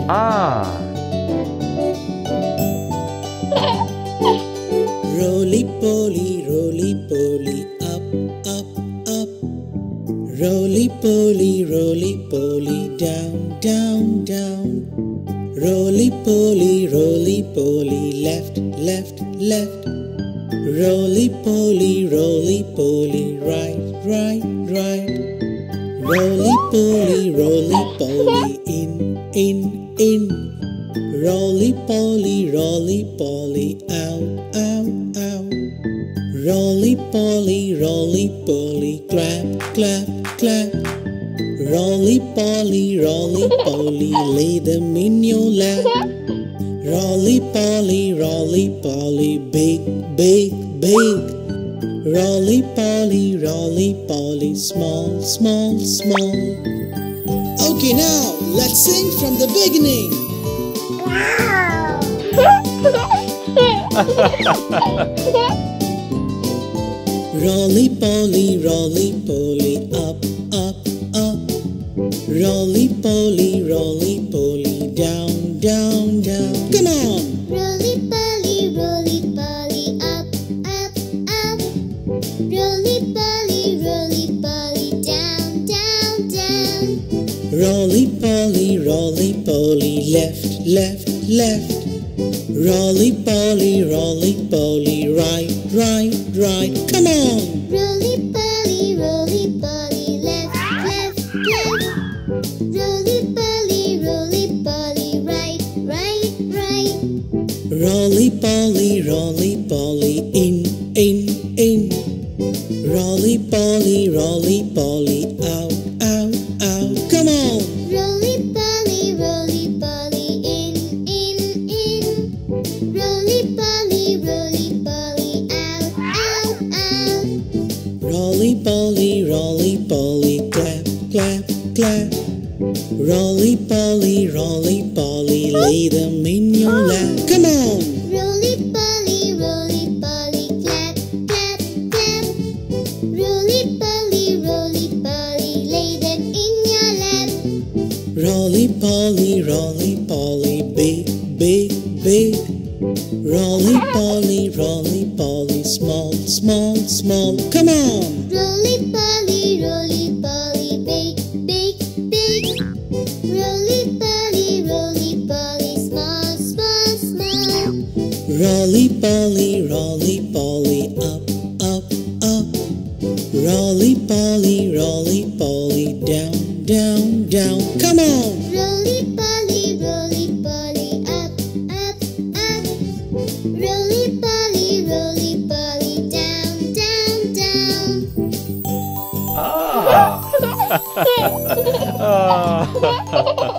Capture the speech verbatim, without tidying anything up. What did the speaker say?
Ah. Roly poly, roly poly, up, up, up. Roly poly, roly poly, down, down, down. Roly poly, roly poly, left, left, left. Roly poly, roly poly, right, right, right. Roly poly, roly poly, in, in, in. Roly poly, roly poly, out, out, out. Roly poly, roly poly, clap, clap, clap. Roly poly, roly poly, lay them in your lap. Roly poly, roly poly, big, big, big. Roly poly, roly poly, small, small, small. Okay, now let's sing from the beginning. Roly poly, roly poly, up, up, up. Roly poly, roly poly, down, down, down. Come on! Roly poly, roly poly, up, up, up. Roly poly, roly poly, down, down, down. Roly poly, roly poly, left, left, left. Roly poly, roly poly, right, right, right. Come on! Roly poly, roly poly, left, left, left. Roly poly, roly poly, right, right, right. Roly poly, roly poly, in, in, in. Roly poly, roly poly, out, out, out. Come on! Roly poly, roly poly, in, in, in. Roly poly, roly poly, out, out, out. Roly poly, roly poly, clap, clap, clap. Roly poly, roly poly, lay them in your lap. Come on! Roly poly, roly poly, clap, clap, clap. Roly poly, roly poly, lay them in your lap. Roly poly, roly poly, big, big, big. Roly poly, roly poly, small, small, small. Come on! Roly poly, roly poly, big, big, big. Roly poly, roly poly, small, small, small. Roly poly, roly poly, up, up, up. Roly poly, roly poly, down, down, down. Come on! Roly poly, roly poly, up, up, up. Roly poly, roly poly, down, down, down. Ah. Ah.